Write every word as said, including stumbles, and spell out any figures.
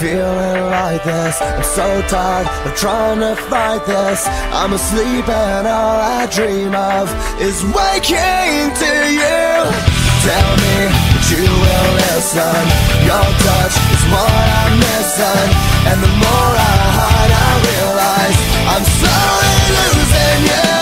feeling like this. I'm so tired of trying to fight this. I'm asleep and all I dream of is waking to you. Tell me that you will listen. Your touch is what I'm missing, and the more I hide I realize I'm slowly losing you.